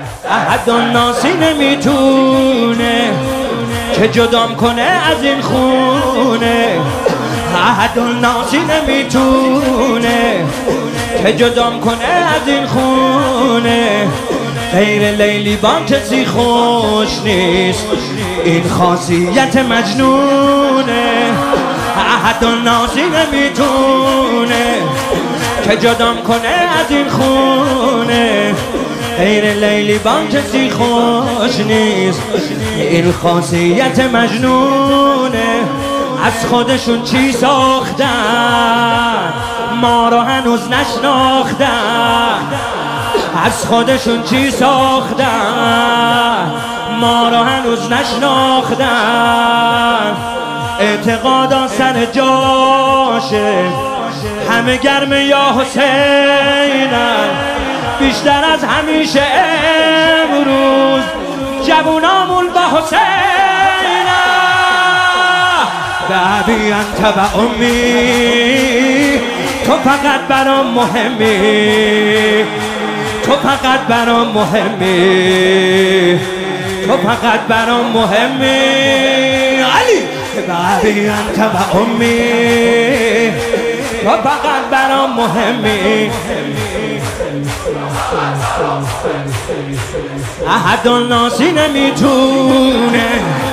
احد الناسی نمیتونه که جدام کنه از این خونه. احد الناسی نمیتونه که جدام کنه از این خونه. غیر لیلی با کسی خوش نیست، این خاصیت مجنونه. احد الناسی نمیتونه که جدام کنه از این خونه. غیر لیلی با کسی خوش نیست، این خاصیت مجنونه. از خودشون چی ساختن ما رو هنوز نشناختن. از خودشون چی ساختن ما رو هنوز نشناختن. اعتقادا سر جاشه، همه گرم یا حسینن. بیشتر از همیشه امروز جوونامون با حسینن. بابی انت و امی، تو فقط برام مهمی، تو فقط برام مهمی، تو فقط برام مهمی. علی بابی انت و امی، تو فقط برام مهمی. احد الناسی نمیتونه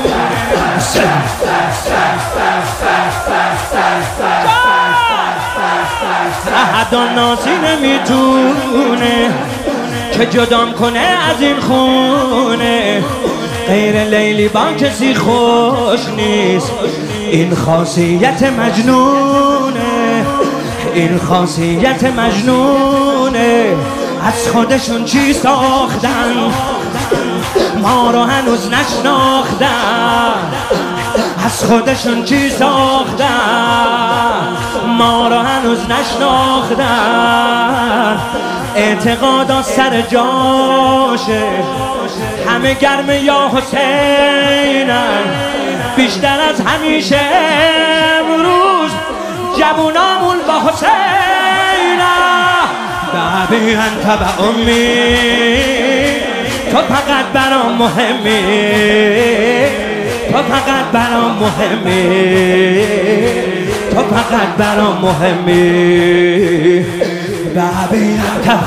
احد الناسی نمیتونه که جدام کنه از این خونه. غیر لیلی با کسی خوش نیست، این خاصیت مجنونه، این خاصیت مجنونه. از خودشون چی ساختن ما رو هنوز نشناختن. از خودشون چی ساختن ما رو هنوز نشناختن. اعتقادا سر جاشه، همه گرم یا حسینن. بیشتر از همیشه امروز جوونامون با حسینن. بابی انت و امی، تو فقط برام مهمی، تو فقط برام مهمی، تو فقط برام مهمی. بابی انت و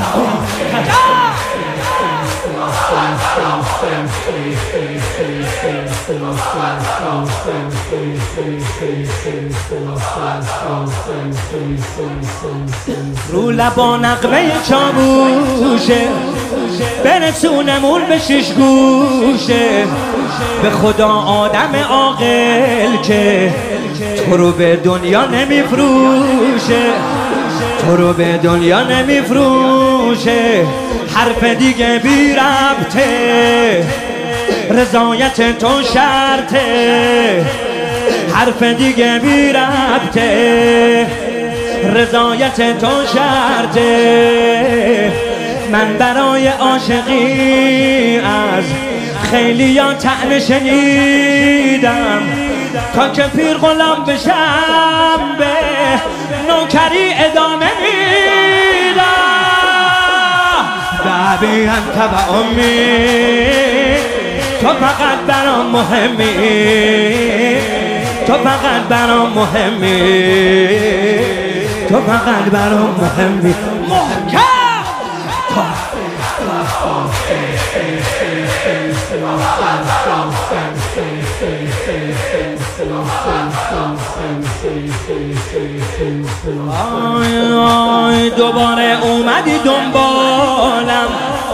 رو لبا نغمه چاووشه، برسونمون به شش گوشه. به خدا آدم عاقل که تو رو به دنیا نمیفروشه، تو رو به دنیا نمیفروشه. حرف دیگه بی ربطه، رضایت تو شرطه. حرف دیگه بی ربطه، رضایت تو شرطه. من برای عاشقی از خیلی یا طعنه شنیدم، تا که پیر غلام بشم به نوکری ادامه میدم. بابی انت و امی، تو فقط برام مهمی، تو فقط برام مهمی، تو فقط برام مهمی. محکم آی آی دوباره اومدی دنبالم،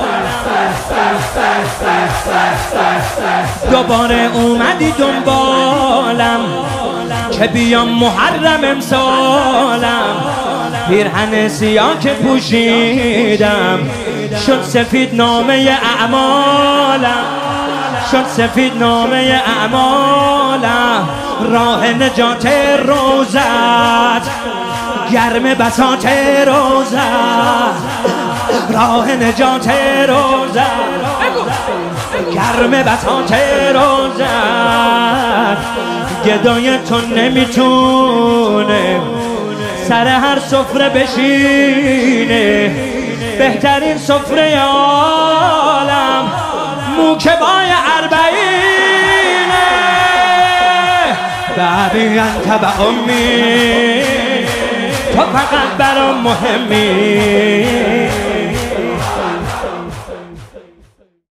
دوباره اومدی دنبالم که بیام محرم امسالم. پیرهن سیاه که پوشیدم شد سفید نامه اعمالم، شد سفید نامه اعمالم. راه نجات روزت گرم بساط روزت، راه نجات روزت گرم بساط روزت. گدای تو نمیتونه سر هر سفره بشینه، بهترین سفره عالم موکبای اربعینه ببین انت به امی تو فقط برام مهمی